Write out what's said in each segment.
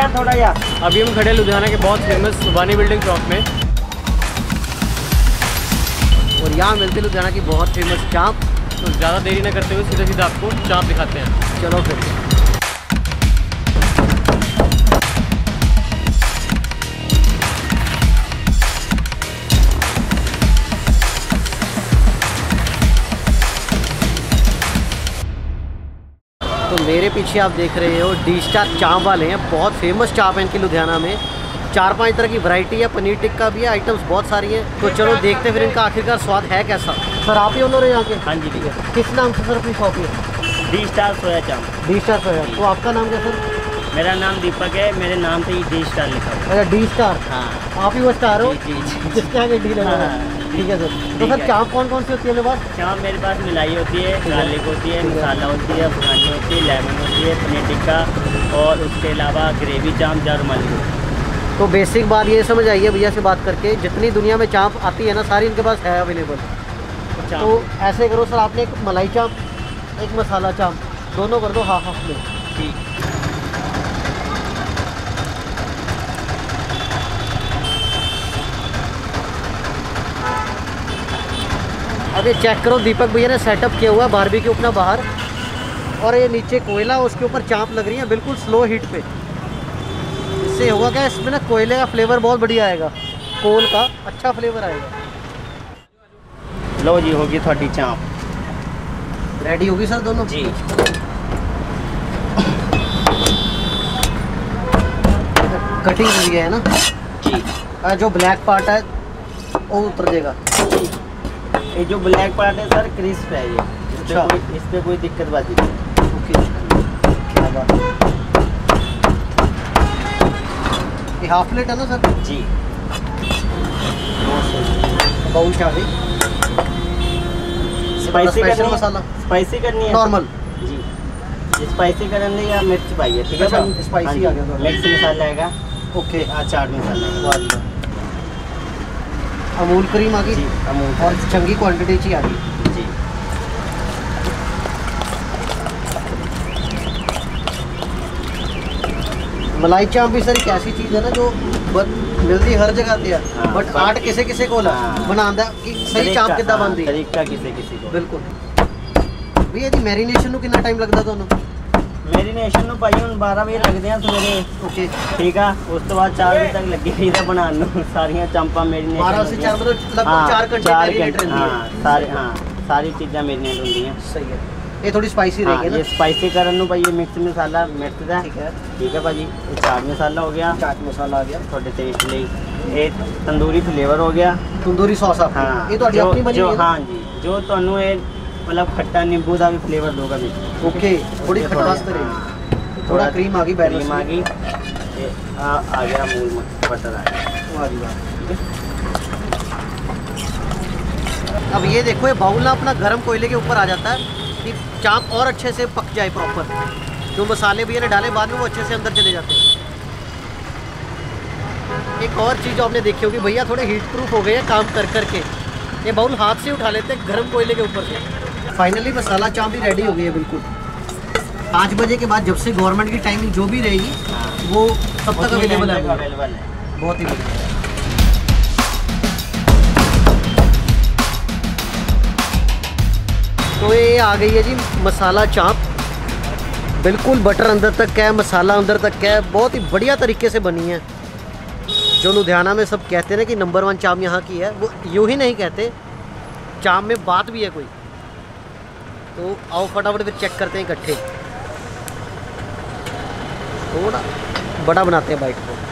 यार थोड़ा यार। अभी हम खड़े लुधियाना के बहुत फेमस सुबानी बिल्डिंग शॉप में, और यहाँ मिलती लुधियाना की बहुत फेमस चाप। तो ज़्यादा देरी न करते हुए सीधे सीधे आपको चाप दिखाते हैं। चलो फिर। तो मेरे पीछे आप देख रहे हो डी स्टार चाप वाले हैं, बहुत फेमस चाप है इनकी लुधियाना में। 4-5 तरह की वैरायटी है, पनीर टिक्का भी है, आइटम्स बहुत सारी हैं। तो चलो देखते फिर इनका आखिरकार स्वाद है कैसा। सर आप ही ओनर हो यहाँ के? हाँ जी ठीक है। किस नाम से सर अपनी शॉप है? D star soya chaap. D star soya. तो आपका नाम क्या सर? मेरा नाम दीपक है, मेरे नाम से ही डी स्टार लिखा हुआ है। अच्छा डी स्टार। हाँ आप ही वो स्टार हो जी जी। जिसके आगे डी लगा है। ठीक है सर। तो सर चाप कौन कौन सी होती है मेरे पास? चाप मेरे पास मिलाई होती है, गार्लिक होती है, मसाला होती है, अफगानी होती है, लेमन होती है, पनीर टिक्का, और उसके अलावा ग्रेवी चाप, रुमाली होती है। तो बेसिक बात ये समझ आइए भैया से बात करके, जितनी दुनिया में चाप आती है ना सारी इनके पास है अवेलेबल। तो ऐसे करो सर, आपने एक मलाई चाप, एक मसाला चाप, दोनों कर दो हाफ हाफ में। ठीक। अब ये चेक करो, दीपक भैया ने सेटअप किया हुआ है बारबेक्यू अपना बाहर, और ये नीचे कोयला, उसके ऊपर चाप लग रही है बिल्कुल स्लो हीट पे। इससे होगा क्या, इसमें ना कोयले का फ्लेवर बहुत बढ़िया आएगा, कोल का अच्छा फ्लेवर आएगा। लो जी होगी थोड़ी चाप रेडी होगी सर दोनों जी। कटिंग हो गया है ना जी। जो ब्लैक पार्ट है वो उतर जाएगा। ये जो ब्लैक पार्ट है सर क्रिस्प है ये। अच्छा। इस पे कोई दिक्कत बाजी नहीं। ओके, क्या बात है। ये हाफ प्लेट है ना सर? जी। बाउल क्या है? स्पाइसी करनी है? मसाला स्पाइसी करनी है नॉर्मल जी। स्पाइसी करने या मिर्च पाइए, ठीक है। अच्छा, स्पाइसी आ गया तो मिक्स मसाला आएगा। ओके। चाट मसाला, अमूल क्रीम आ गई जी। अमूल और चंगी क्वांटिटी ची आ गई जी। मलाई चाप भी सर एक ऐसी चीज़ है ना जो मिलती हर जगह ती है, बट आर्ट किसे किसे को बनांदा कि सही चाप कितना बनती तरीका किसे किसी को। बिल्कुल भैया जी। मैरिनेशन ਨੂੰ ਕਿੰਨਾ ਟਾਈਮ ਲੱਗਦਾ ਤੁਹਾਨੂੰ? ਮੈਰੀਨੇਸ਼ਨ ਨੂੰ ਭਾਈ ਹੁਣ 12 ਵਜੇ ਲੱਗਦੇ ਆ ਸਵੇਰੇ। ਓਕੇ ਠੀਕ ਆ। ਉਸ ਤੋਂ ਬਾਅਦ 4 ਵਜੇ ਤੱਕ ਲੱਗੇ ਰਹੀਦਾ ਬਣਾਉਣ ਨੂੰ ਸਾਰੀਆਂ ਚਾਂਪਾਂ ਮੈਰੀਨੇਸ਼ਨ। 12 से 4 मतलब लगभग 4 घंटे मैरिनेट रहती है। हाँ सारे, हाँ सारी चीज़ां मैरीनेट होंगी हैं। सही है। ये थोड़ी स्पाइसी रहेगी ना? ये स्पाइसी करन ਨੂੰ ਭਾਈ ਇਹ ਮਿਕਸ ਮਸਾਲਾ ਮਿਰਚ ਦਾ। ਠੀਕ ਹੈ ਭਾਜੀ। ਇਹ ਚਾਟ ਮਸਾਲਾ ਹੋ ਗਿਆ। चाट मसाला आ गया ਤੁਹਾਡੇ ਟੇਸਟ ਲਈ। ਇਹ ਤੰਦੂਰੀ ਫਲੇਵਰ ਹੋ ਗਿਆ। तंदूरी सॉस आप हाँ ये तो अपनी बनी हुई है ना? हाँ जी। जो ਤੁਹਾਨੂੰ ਇਹ मतलब खट्टा नींबू का भी फ्लेवर दोगा भी। ओके। थोड़ी खटास रहेगी, थोड़ा क्रीम आ गई, क्रीम आ गई, आ गया अमूल बटर आ गया। अब ये देखो, ये बाउल ना अपना गर्म कोयले के ऊपर आ जाता है कि चाप और अच्छे से पक जाए प्रॉपर। जो मसाले भैया ने डाले बाद में वो अच्छे से अंदर चले जाते हैं। एक और चीज़ आपने देखी होगी, भैया थोड़े हीट प्रूफ हो गए हैं काम कर करके। ये बाउल हाथ से उठा लेते हैं गर्म कोयले के ऊपर से। फाइनली मसाला चाप भी रेडी हो गई है बिल्कुल। 5 बजे के बाद जब से गवर्नमेंट की टाइमिंग जो भी रहेगी वो तब तक अवेलेबल है। बहुत ही बढ़िया। तो ये आ गई है जी मसाला चाप, बिल्कुल बटर अंदर तक है, मसाला अंदर तक है, बहुत ही बढ़िया तरीके से बनी है। जो लुधियाना में सब कहते हैं ना कि नंबर 1 चाप यहाँ की है, वो यूँ ही नहीं कहते, चाप में बात भी है कोई। तो आओ फटाफट फिर चेक करते हैं इकट्ठे। थोड़ा बड़ा बनाते हैं बाइट को।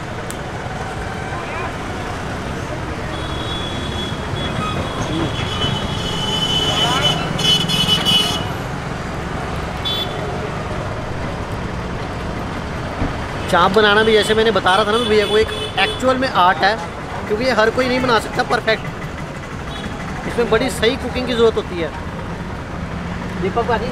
चाप बनाना भी जैसे मैंने बता रहा था ना भैया को, एक एक्चुअल में आर्ट है, क्योंकि ये हर कोई नहीं बना सकता परफेक्ट। इसमें बड़ी सही कुकिंग की ज़रूरत होती है। दीपक भाजी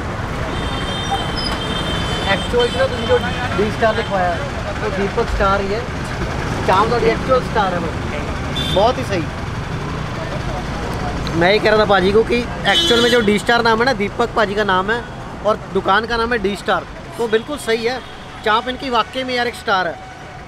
एक्चुअल जो तुम जो डी स्टार लिखवाया तो दीपक स्टार ही है, चाप का एक्चुअल स्टार है वो, बहुत ही सही। मैं ही कह रहा था पाजी को कि एक्चुअल में जो डी स्टार नाम है ना, दीपक पाजी का नाम है और दुकान का नाम है डी स्टार, तो बिल्कुल सही है। चाप इनकी वाकई में यार एक स्टार है।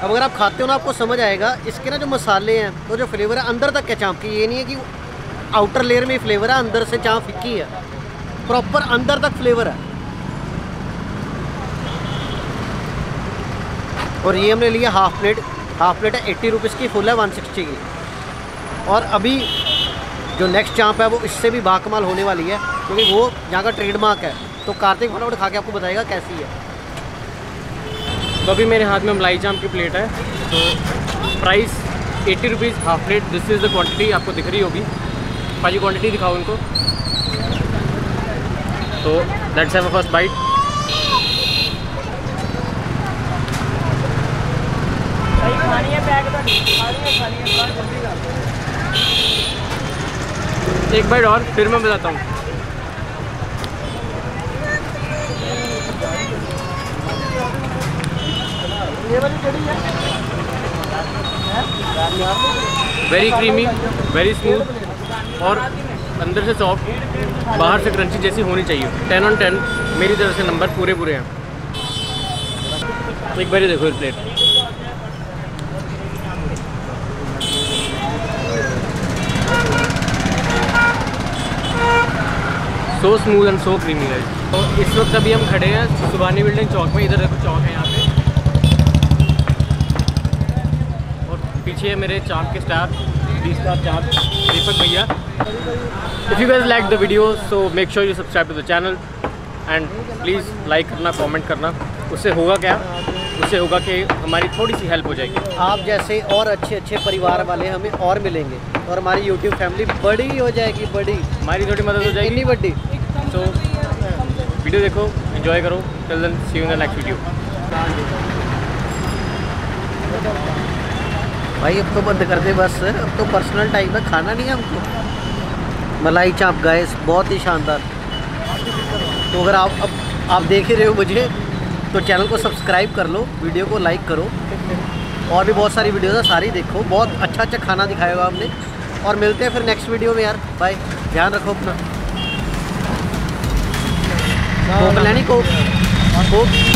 अब अगर आप खाते हो ना आपको समझ आएगा इसके ना जो मसाले हैं तो जो फ्लेवर है अंदर तक है चाँप की। ये नहीं है कि आउटर लेयर में ही फ्लेवर है, अंदर से चाँप फिक्की है, प्रॉपर अंदर तक फ्लेवर है। और ये हमने लिया हाफ प्लेट है 80 रुपीज़ की, फुल है 160 की। और अभी जो नेक्स्ट चाँप है वो इससे भी बाकमाल होने वाली है क्योंकि वो यहाँ का ट्रेडमार्क है। तो कार्तिक फटाफट खा के आपको बताएगा कैसी है। तो अभी मेरे हाथ में मलाई चाँप की प्लेट है। तो price 80 rupees half plate. This is the quantity, आपको दिख रही होगी। पाजी क्वांटिटी दिखाओ उनको। तो let's have a first bite. एक बाइट और फिर मैं बताता हूँ। वेरी क्रीमी, वेरी स्मूथ और अंदर से सॉफ्ट, बाहर से क्रंची जैसी होनी चाहिए। 10 on 10 मेरी तरफ से नंबर पूरे हैं। एक बार देखो इस plate. So smooth and so creamy है। तो इस वक्त अभी हम खड़े हैं सुभानी बिल्डिंग चौक में। इधर देखो चौक है यहाँ पे, और पीछे है मेरे चाँप के स्टाफ, 20 स्टार चाँप दीपक भैया। If you guys like the video so make sure you subscribe to the channel and please like करना, कमेंट करना। उससे होगा क्या, उससे होगा कि हमारी थोड़ी सी हेल्प हो जाएगी। आप जैसे और अच्छे परिवार वाले हमें और मिलेंगे और हमारी यूट्यूब फैमिली बड़ी हो जाएगी, बड़ी, हमारी थोड़ी मदद हो जाएगी, इतनी बड़ी। तो वीडियो देखो, एंजॉय करो। Till then see you in the next video. भाई अब तो बंद कर दे बस, अब तो पर्सनल टाइम है, खाना नहीं है हमको। मलाई चाँप गाइस बहुत ही शानदार। तो अगर आप देख ही रहे हो मुझे तो चैनल को सब्सक्राइब कर लो, वीडियो को लाइक करो, और भी बहुत सारी वीडियोज़ है सारी देखो। बहुत अच्छा खाना दिखाएगा हमने। और मिलते हैं फिर नेक्स्ट वीडियो में यार। बाय, ध्यान रखो अपना। कोक लेनी, कोक।